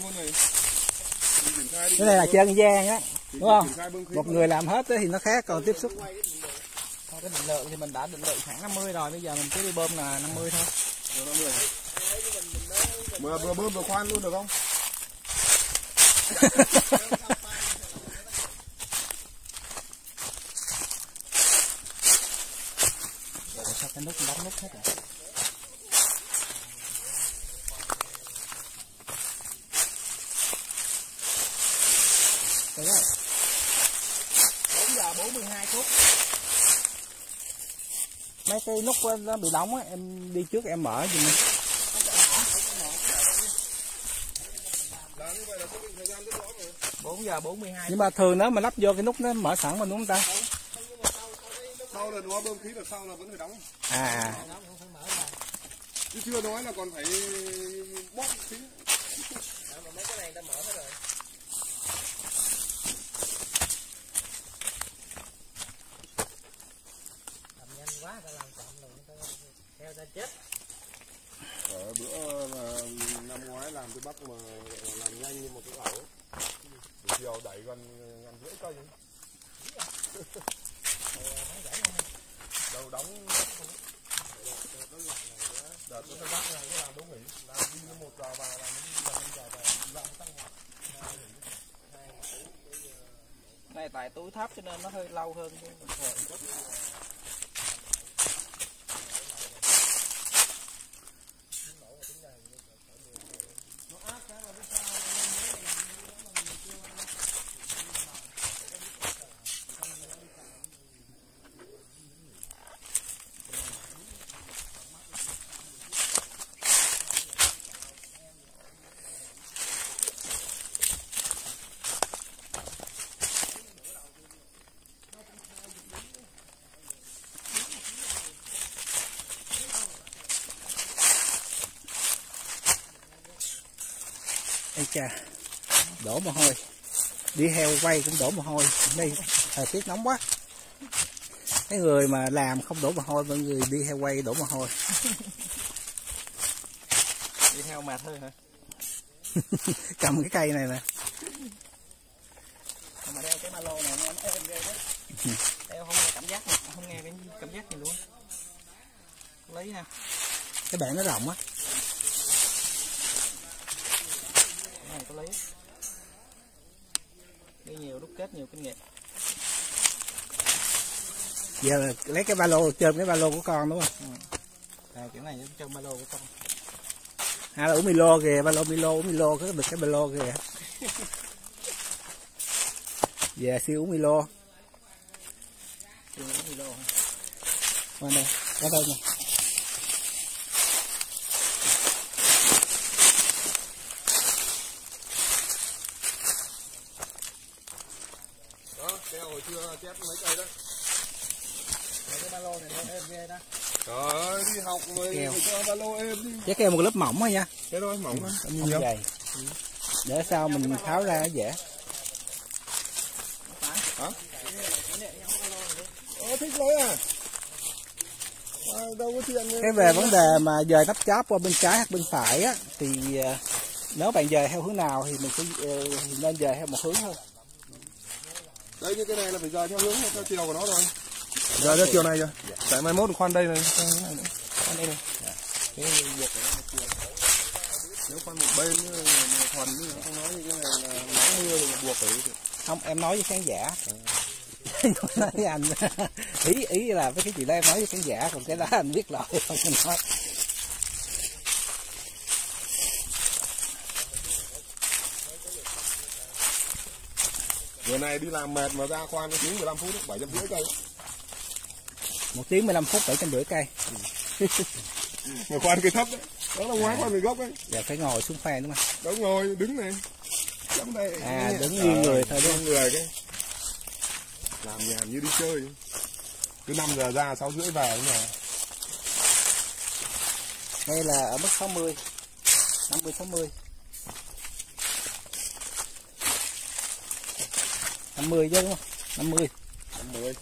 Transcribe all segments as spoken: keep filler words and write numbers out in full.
luôn này. Cái này là chân gian á, đúng không? Một người làm hết thì nó khác, còn tiếp xúc. Thôi cái định lượng thì mình đã định lượng khoảng năm mươi rồi, bây giờ mình cứ đi bơm là năm mươi thôi. Rồi năm mươi. Vừa vừa bơm vừa khoan luôn được không? Rồi sao cái nút đóng nút hết rồi. Rồi đó. bốn giờ bốn mươi hai phút. Mấy cái nút nó bị đóng á, em đi trước em mở giùm mình. bốn giờ bốn mươi hai. Nhưng mà thường nếu mà lắp vô cái nút nó mở sẵn mà đúng không ta? Sau là nó bơm khí được sau là vẫn phải đóng. À. Chứ chưa nói là còn phải bóp khí. Mà mấy cái này ta mở hết rồi. Làm nhanh quá ta làm chậm rồi ta theo ta chết. Ở bữa là năm ngoái làm tôi bắt mà làm nhanh như một cái ẩu. Buổi chiều đẩy gần gần rưỡi cây. Đầu đóng đợt tôi bắt này cái làm đúng nghỉ, làm đi một giờ vào làm đi làm giờ vào làm tăng hoạt. Này tại túi thấp cho nên nó hơi lâu hơn chứ bình thường. Ây cha, đổ mồ hôi, đi heo quay cũng đổ mồ hôi, đây thời tiết nóng quá. Cái người mà làm không đổ mồ hôi, mọi người đi heo quay đổ mồ hôi. Đi heo mệt thôi hả? Cầm cái cây này nè. Mà đeo cái ba lô này nó êm ghê đó. Đeo không nghe cảm giác này, không nghe cái cảm giác này luôn. Lấy ha. Cái bảng nó rộng á. Này có lấy đi nhiều đúc kết nhiều kinh nghiệm. Giờ lấy cái ba lô chôm cái ba lô của con đúng không? Ừ. À, kiểu này trong ba lô của con. À là uống Milo kìa, ba lô Milo uống Milo có được cái ba lô kìa. Về siêu uống Milo. Siêu uống Milo hả? Qua đây, qua đây nè. Keo hồi chưa chép mấy cây đó. Cái ba lô này nó êm ghê đó. Trời ơi, đi học rồi phải cho ba lô êm đi. Chắc keo một lớp mỏng thôi nha. Thế thôi, mỏng thôi. Không nhiều. Dày. Ừ. Để sao mình tháo ra nó dễ. Hả? Ờ, thích lấy à? À, đâu có chuyện. Cái về vấn đề mà dời nắp cháp qua bên trái hoặc bên phải á, thì nếu bạn dời theo hướng nào thì mình sẽ thì nên dời theo một hướng thôi. Đây như cái này là phải dời theo hướng theo chiều của nó rồi. Dời theo chiều này rồi. Dạ. Tại mai mốt khoan đây này, khoan đây này. Dạ. Cái việc của nó một chiều. Nếu khoan một bên một phần không nói như cái này là nắng mưa thì buộc phải. Không, em nói với khán giả. Nói với anh. ý ý là với cái chuyện đó em nói với khán giả, còn cái đó anh biết rồi không anh nói. Bữa này đi làm mệt mà ra khoan cái tiếng mười lăm phút đấy, bảy trăm rưỡi cây. Một tiếng mười lăm phút bảy trăm rưỡi cây. Mà khoan cây thấp đấy. Đó là ngoái à. Khoan cây gốc đấy. Giờ phải ngồi xuống khoan đúng không? Đúng rồi, đứng này. Chấm đây. À, đứng như à, người thôi đúng không? Người cái. Làm nhàn như đi chơi. Cứ năm giờ ra sáu rưỡi về đúng rồi. Đây là ở mức sáu mươi. năm mươi sáu mươi. năm mươi chứ đúng không? năm mươi. năm mươi.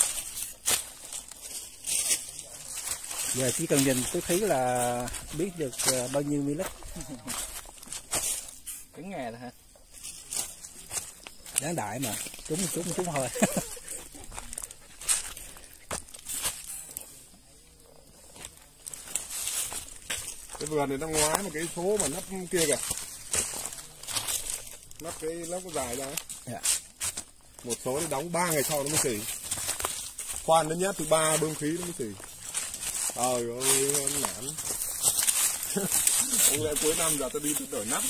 Giờ chỉ cần nhìn túi khí là biết được bao nhiêu ml. Cứng nghề rồi hả? Đáng đại mà, trúng trúng trúng thôi. Cái vườn này năm ngoái một cái số mà nắp kia kìa, nắp cái nắp có dài ra ấy. Dạ. Một số thì đóng ba ngày sau nó mới xỉ, khoan đến nhát thứ ba bơm khí nó mới xỉ. Trời ơi nó nản. Ông lẽ cuối năm giờ tôi đi tôi đổi nắp.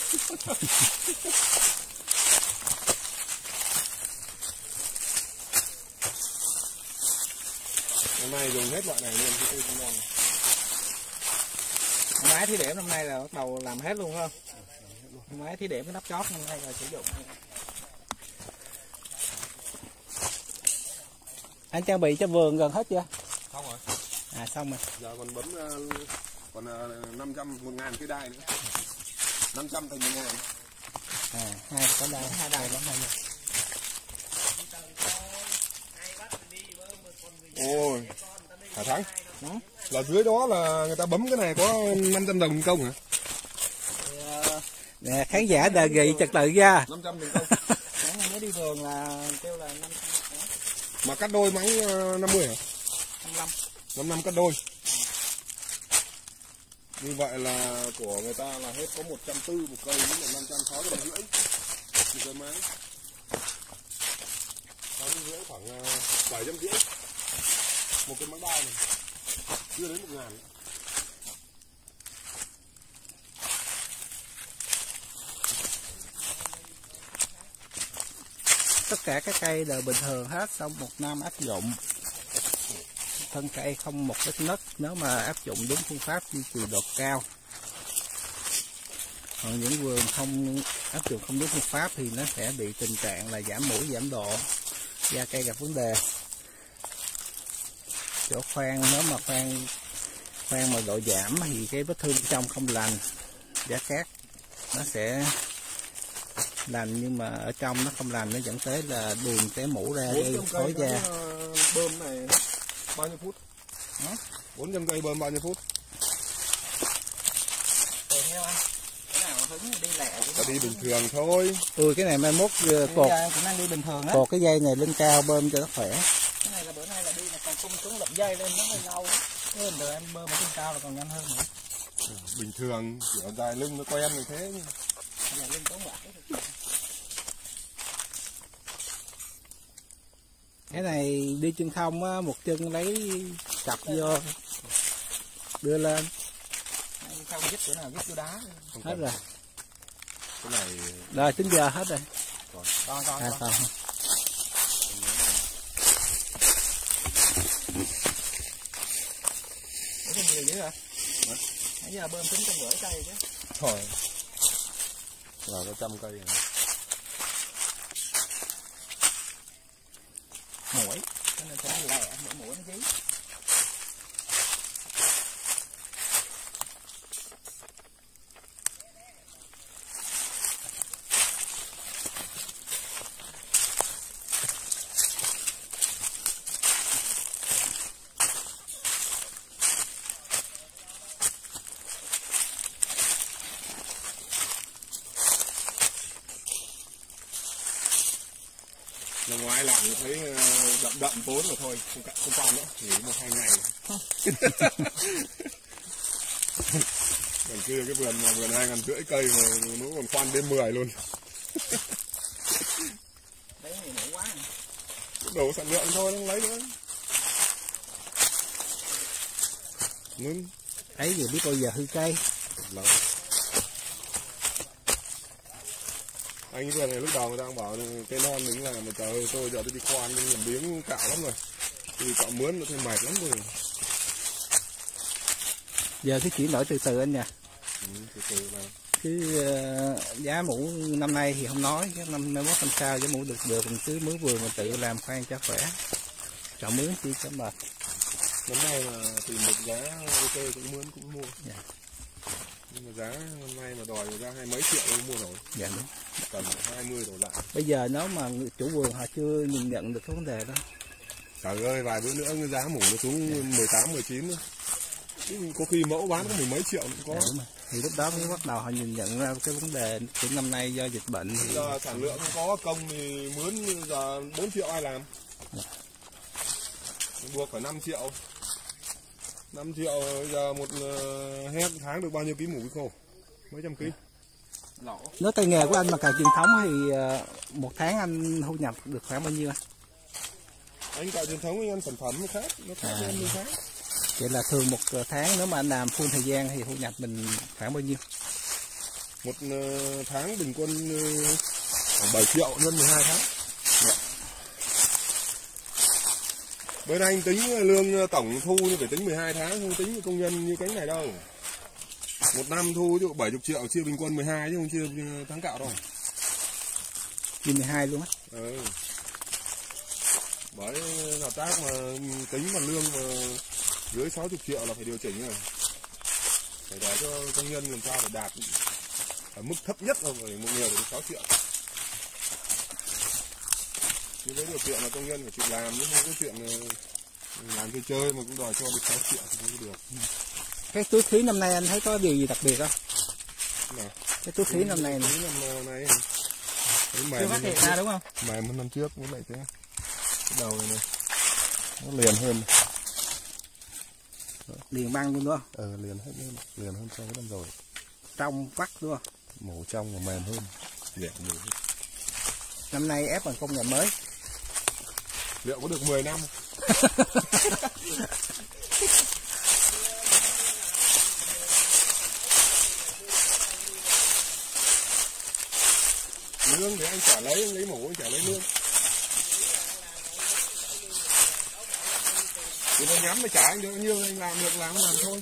Hôm nay dùng hết loại này luôn chứ tôi không ngon. Máy thí điểm năm nay là bắt đầu làm hết luôn không? Máy thí điểm cái nắp chót năm nay là sử dụng. Anh trang bị cho vườn gần hết chưa? Xong rồi. À xong rồi. Giờ còn bấm uh, còn uh, năm trăm, một ngàn cái đai nữa. năm trăm thành một ngàn. À, hai cái đai, hai đai bấm hai rồi. Ôi, hả Thắng? Đó. Là dưới đó là người ta bấm cái này có năm trăm đồng công hả? Nè, khán giả đề nghị trật tự ra. năm trăm đồng công. Sáng nay mới đi vườn là kêu là năm trăm. Mà cắt đôi mắng năm mươi hả? năm mươi lăm. năm mươi lăm cắt đôi. Như vậy là của người ta là hết có một trăm tư mươi một cây, nhưng mà năm trăm sáu mươi rưỡi. Một cây máy. sáu mươi rưỡi khoảng bảy trăm rưỡi. Một cái mắng đai này. Chưa đến một ngàn. Tất cả các cây đều bình thường hết, sau một năm áp dụng thân cây không một vết nứt nếu mà áp dụng đúng phương pháp duy trì độ cao. Còn những vườn không áp dụng không đúng phương pháp thì nó sẽ bị tình trạng là giảm mũi giảm độ, da cây gặp vấn đề. Chỗ khoan nếu mà khoan khoan mà độ giảm thì cái vết thương trong không lành, giá cát nó sẽ lành nhưng mà ở trong nó không lành, nó dẫn tới là đường cái mũ ra gây khói da. Bơm này bao nhiêu phút? bốn trăm cây bơm bao nhiêu phút? Tùy theo anh. Cái nào hứng đi lẹ. Ta đi bình thường thôi. Ừ, cái này mai mốt cột em cũng đang đi bình thường á. cột cái dây này lên cao bơm cho nó khỏe. Cái này là bữa nay là đi là còn cung xuống lụm dây lên nó hơi lâu. Cái rồi em bơm ở trên cao là còn nhanh hơn nữa. Bình thường kiểu dài lưng nó quen như thế. Dài lưng có ngoại. Cái này đi chân không á, một chân lấy cặp vô đưa lên. Không dứt chỗ nào dứt chỗ đá. Không hết rồi. Cái này Rồi tính giờ hết rồi. Còn còn còn. À, còn. Ủa thêm nhiều dữ hả? Nãy giờ bơm tính trăm rưỡi cây chứ. thôi. Là có trăm cây này. Mũi, cho nên cho nó lẹ, mỗi mũi nó dí. Năm ngoái làm thấy đậm đậm vốn rồi thôi, không cạn không quan nữa, nghỉ một hai ngày. Còn kia cái vườn mà vườn hai ngàn rưỡi cây mà nó còn khoan đến mười luôn. Đấy nhiều mũi quá. Đổ sản lượng thôi, không lấy nữa. Ngưng. Ấy giờ biết bao giờ hư cây. Lâu. Anh vừa này lúc đầu người ta bảo cây non mình làm mà trời ơi, tôi giờ tôi đi khoan nhưng làm biếng cạo lắm rồi, thì cạo mướn nó thêm mệt lắm rồi. Giờ cứ chuyển đổi từ từ anh nha. Ừ, từ từ này. Cứ uh, giá mũ năm nay thì không nói, cái năm mai mốt năm sau giá mũ được được mình cứ mướn vườn mình tự làm khoan cho khỏe. Chọn mướn chi cho mệt. Năm nay là tìm được giá ok cũng mướn cũng mua. Dạ. Nhưng mà giá năm nay mà đòi ra hai mấy triệu không mua nổi. Dạ đúng. Tầm hai mươi đổ lại. Bây giờ nếu mà chủ vườn họ chưa nhìn nhận được cái vấn đề đó. Trời ơi, vài bữa nữa giá mủ nó xuống mười tám, mười chín nữa. Có khi mẫu bán có mười mấy triệu cũng có. Dạ, đúng rồi. Thì lúc đó mới bắt đầu họ nhìn nhận ra cái vấn đề của năm nay do dịch bệnh. Thì... giờ sản lượng không có công thì mướn giờ bốn triệu ai làm? Dạ. Buộc phải năm triệu. năm triệu giờ một hecta tháng được bao nhiêu ký mủ khô? Mấy trăm ký. Lỗ. Nếu tay nghề của anh mà cày truyền thống thì một tháng anh thu nhập được khoảng bao nhiêu anh? Anh cày truyền thống anh ăn sản phẩm nó khác, nó khác À. hơn khác. Vậy là thường một tháng nếu mà anh làm full thời gian thì thu nhập mình khoảng bao nhiêu? Một tháng bình quân khoảng bảy triệu nhân mười hai tháng. Dạ. Bên anh tính lương tổng thu như phải tính mười hai tháng, không tính công nhân như cánh này đâu. Một năm thu ví dụ bảy mươi triệu chia bình quân mười hai chứ không chia tháng cạo đâu. Chia mười hai luôn á. Ừ. Bởi hợp tác mà tính bằng lương mà dưới sáu mươi triệu là phải điều chỉnh rồi. Phải để cho công nhân làm sao phải đạt ở mức thấp nhất rồi phải một người phải được sáu triệu. Như với điều kiện là công nhân phải chịu làm, nhưng không có chuyện làm chơi chơi mà cũng đòi cho được sáu triệu thì không được. Cái túi khí năm nay anh thấy có điều gì đặc biệt không? Nào. Cái túi khí năm nay này. Năm nay Chưa phát hiện ra đúng không? Mài một năm trước với lại thế. Cái đầu này này. Nó liền hơn. Liền băng luôn đúng không? Ờ liền hết liền hơn so với năm rồi. Trong vắt đúng không? Màu trong và mềm hơn. Dẻo nhiều hơn. Năm nay ép bằng công nghệ mới. Liệu có được mười năm? Lương thì anh trả lấy, anh lấy mổ anh trả lấy lương. Thì nó nhắm mà trả anh được nhiêu anh làm được làm làm thôi.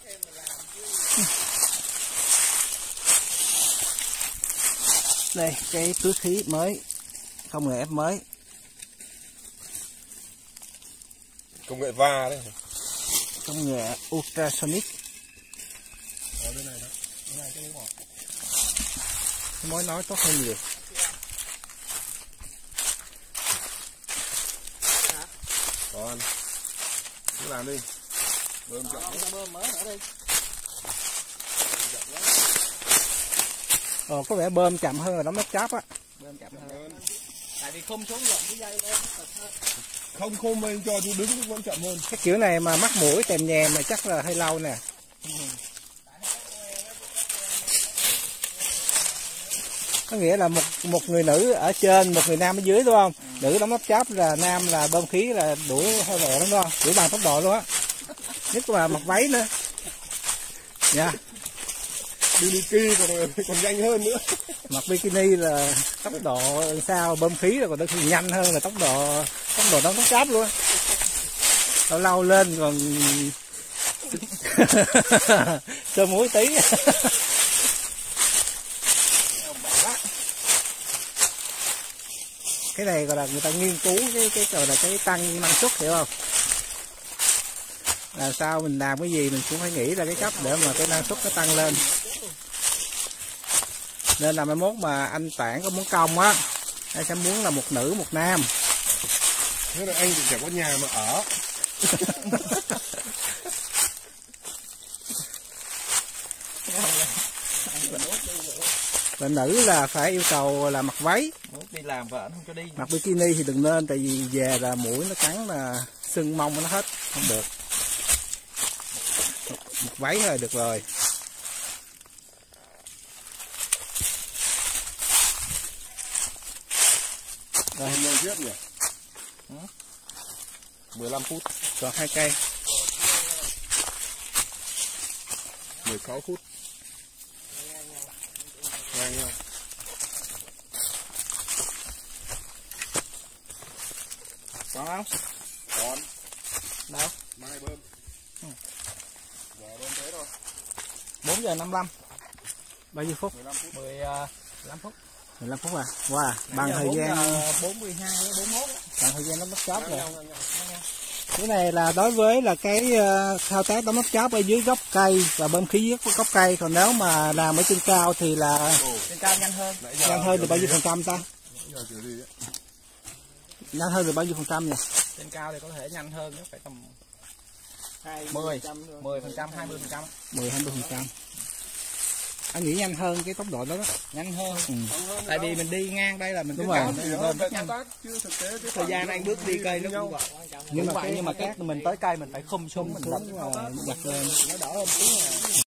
Đây cái túi khí mới, công nghệ ép mới. Công nghệ va đấy. Công nghệ ultrasonic. Ở bên này đó. Bên này cái đấy bỏ. Cái mối nói tốt hơn nhiều. Còn cứ làm đi. Bơm chậm. Bơm mới ở đây. Ờ, có vẻ bơm chậm hơn là đóng nắp cháp á. Bơm chậm hơn. Tại vì không xuống rộng cái dây lên. Không khôm anh cho chú đứng vẫn chậm hơn. Cái kiểu này mà mắc mũi tèm nhèm mà chắc là hơi lâu nè. Ừ. Có nghĩa là một một người nữ ở trên, một người nam ở dưới đúng không? Ừ. Nữ đóng nắp cháp là nam là bơm khí là đuổi hơi lẹ lắm đúng không? Đuổi bằng tốc độ luôn á. Nhất là mặc váy nữa. Dạ. Yeah. Bikini còn còn nhanh hơn nữa. Mặc bikini là tốc độ sao bơm khí là còn đôi khi nhanh hơn là tốc độ tốc độ đóng nắp cháp luôn. Lâu lâu lên còn sơ muối tí. Cái này gọi là người ta nghiên cứu cái cái gọi là cái tăng năng suất hiểu không? Là sao mình làm cái gì mình cũng phải nghĩ ra cái cách để mà cái năng suất nó tăng lên. Nên là mai mốt mà anh Toản có muốn công á, anh sẽ muốn là một nữ một nam. Thế là anh thì chẳng có nhà mà ở. Và nữ là phải yêu cầu là mặc váy. Đi làm vợ không cho đi. Mặc bikini thì đừng nên, tại vì về là mũi nó cắn là sưng mông nó hết, không được. Mặc váy là được rồi. Đây mười phút nhỉ? Ừ. mười lăm phút. Còn hai cây. mười sáu phút. Ngang nhau. Còn không? Còn. Đâu? Mai bơm. Ừ. Giờ bơm thế thôi. bốn giờ năm mươi lăm. Bao nhiêu phút? mười lăm phút. mười lăm phút. mười lăm phút à? Wow, bằng thời gian bốn mươi hai bốn mươi mốt. bằng thời gian đóng nắp cháp rồi. Cái này là đối với là cái uh, thao tác đóng nắp cháp ở dưới gốc cây và bơm khí dưới gốc cây, còn nếu mà làm ở trên cao thì là trên cao nhanh hơn. nhanh hơn được bao nhiêu phần trăm ta? Nhanh hơn được bao nhiêu phần trăm nhỉ? Trên cao thì có thể nhanh hơn, nó phải tầm mười, mười phần trăm, hai mươi phần trăm. mười, hai mươi phần trăm. anh nghĩ nhanh hơn cái tốc độ đó đó. Nhanh hơn. Ừ. Tại vì mình đi ngang đây là mình Đúng cứ rồi. cầm Thì nó nó lên về rất nhanh. thao tác chứ thực tế cái Thời gian anh bước đi cây nó cũng vậy. Nhưng mà vậy cái- nhưng mà cái mình tới cây mình phải khum xuống mình xuống và giặt lên. nó đỡ hơn tí.